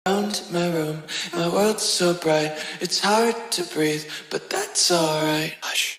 Around my room, my world's so bright, it's hard to breathe, but that's alright. Hush.